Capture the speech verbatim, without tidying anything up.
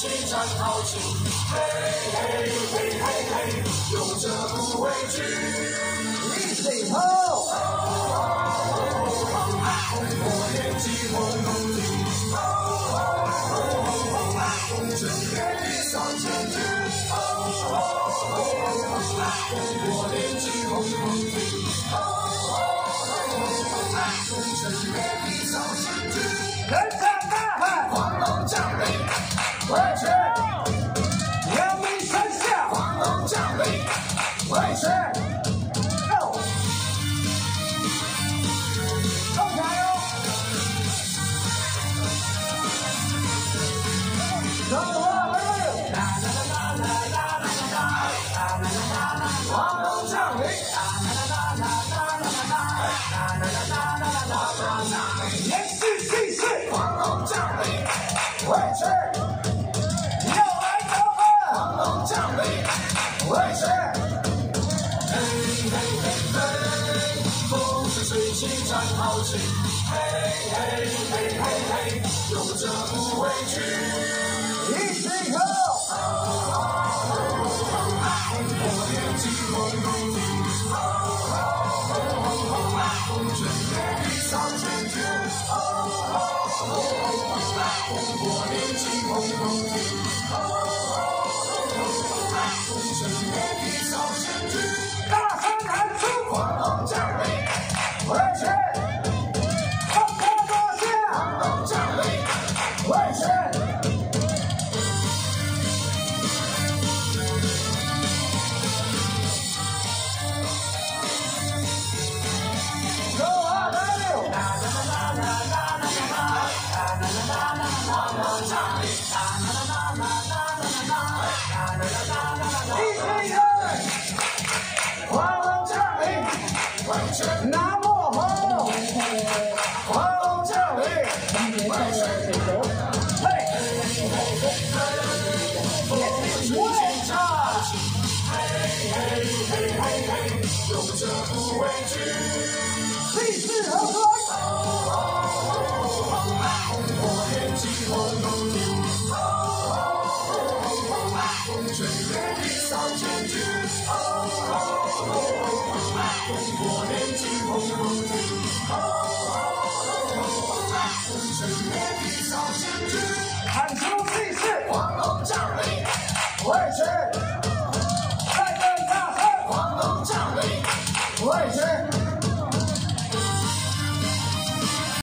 气战豪情，嘿嘿嘿嘿嘿，勇者不畏惧。一起吼！火焰激轰轰地，正面向前去。火焰激轰轰地，正面向前去。人山大海，黄龙降临，回去。阳明山下，黄龙降临，回去。Go， 动起来哟！走啊，来来！啦啦啦啦啦啦啦啦啦啦啦！黄龙降临，啦啦啦啦啦啦啦啦啦啦啦啦啦！延续气势，黄龙降临，回去。要来得分，黄龙降临，回去。嘿嘿嘿嘿，风生水起战豪情，嘿嘿嘿嘿嘿，勇者不畏惧。一起喝！火焰激轰轰地，正面向前去。火焰激轰轰地，正面向前去。大声喊出！黄龙降临，回去。放开多下！黄龙降临，回去。拿墨红，黄龙降临，嘿，为啥？嘿嘿嘿嘿嘿，勇者不畏惧，气势和水。火焰激轰轰地，正面向前去。火焰激轰轰地，正面